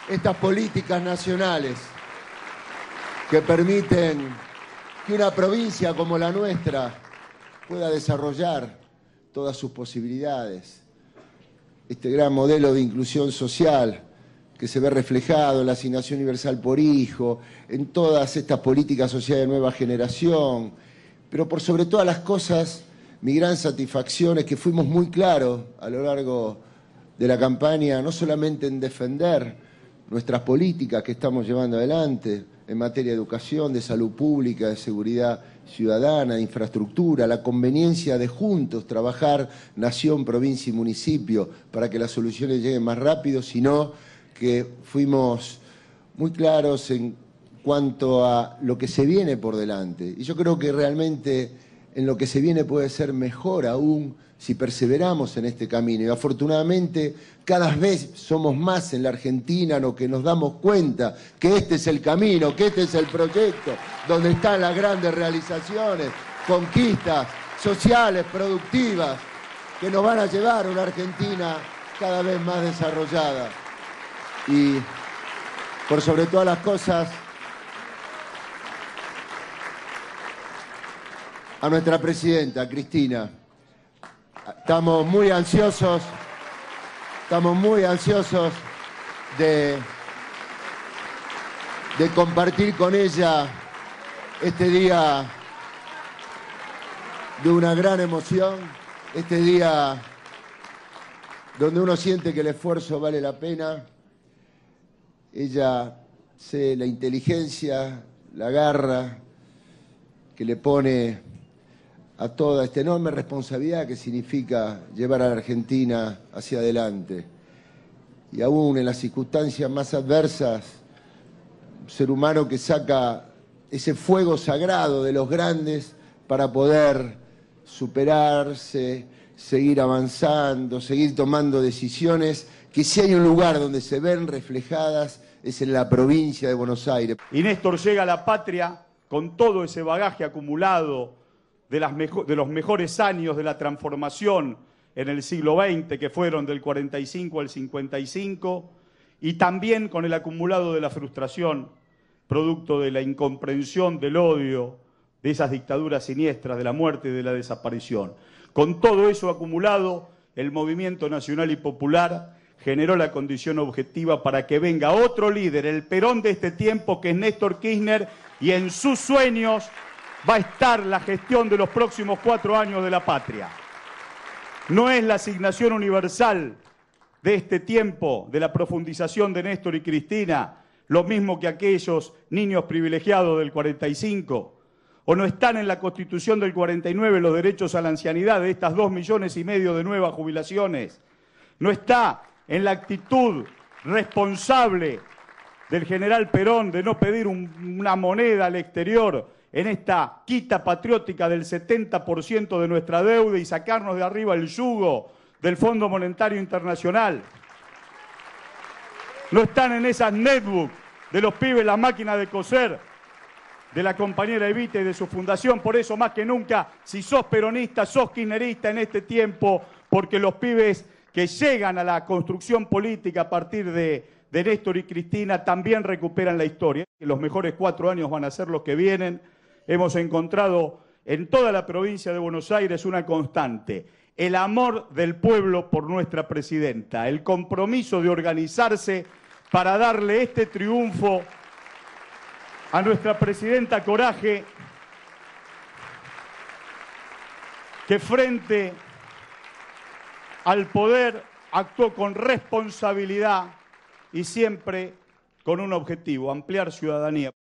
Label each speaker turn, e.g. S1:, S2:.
S1: estas políticas nacionales que permiten que una provincia como la nuestra pueda desarrollar todas sus posibilidades. Este gran modelo de inclusión social que se ve reflejado en la asignación universal por hijo, en todas estas políticas sociales de nueva generación, pero por sobre todas las cosas, mi gran satisfacción es que fuimos muy claros a lo largo de la campaña, no solamente en defender nuestras políticas que estamos llevando adelante en materia de educación, de salud pública, de seguridad ciudadana, de infraestructura, la conveniencia de juntos trabajar nación, provincia y municipio para que las soluciones lleguen más rápido, sino que fuimos muy claros en cuanto a lo que se viene por delante. Y yo creo que realmente en lo que se viene puede ser mejor aún si perseveramos en este camino. Y afortunadamente cada vez somos más en la Argentina los que nos damos cuenta que este es el camino, que este es el proyecto, donde están las grandes realizaciones, conquistas sociales, productivas, que nos van a llevar a una Argentina cada vez más desarrollada. Y por sobre todas las cosas, a nuestra presidenta, Cristina, estamos muy ansiosos de compartir con ella este día de una gran emoción, este día donde uno siente que el esfuerzo vale la pena. Ella sé la inteligencia, la garra que le pone a toda esta enorme responsabilidad que significa llevar a la Argentina hacia adelante. Y aún en las circunstancias más adversas, un ser humano que saca ese fuego sagrado de los grandes para poder superarse, seguir avanzando, seguir tomando decisiones, que si hay un lugar donde se ven reflejadas es en la provincia de Buenos Aires.
S2: Y Néstor llega a la patria con todo ese bagaje acumulado de los mejores años de la transformación en el siglo XX, que fueron del 45 al 55, y también con el acumulado de la frustración, producto de la incomprensión, del odio, de esas dictaduras siniestras, de la muerte y de la desaparición. Con todo eso acumulado, el movimiento nacional y popular generó la condición objetiva para que venga otro líder, el Perón de este tiempo, que es Néstor Kirchner, y en sus sueños va a estar la gestión de los próximos 4 años de la patria. No es la asignación universal de este tiempo, de la profundización de Néstor y Cristina, lo mismo que aquellos niños privilegiados del 45, o no están en la Constitución del 49 los derechos a la ancianidad de estas 2,5 millones de nuevas jubilaciones, no está en la actitud responsable del general Perón de no pedir una moneda al exterior en esta quita patriótica del 70% de nuestra deuda y sacarnos de arriba el yugo del Fondo Monetario Internacional. No están en esas netbooks de los pibes, la máquina de coser de la compañera Evita y de su fundación. Por eso, más que nunca, si sos peronista, sos kirchnerista en este tiempo, porque los pibes que llegan a la construcción política a partir de Néstor y Cristina también recuperan la historia. Los mejores 4 años van a ser los que vienen. Hemos encontrado en toda la provincia de Buenos Aires una constante: el amor del pueblo por nuestra presidenta, el compromiso de organizarse para darle este triunfo a nuestra presidenta Coraje, que frente al poder actuó con responsabilidad y siempre con un objetivo: ampliar ciudadanía.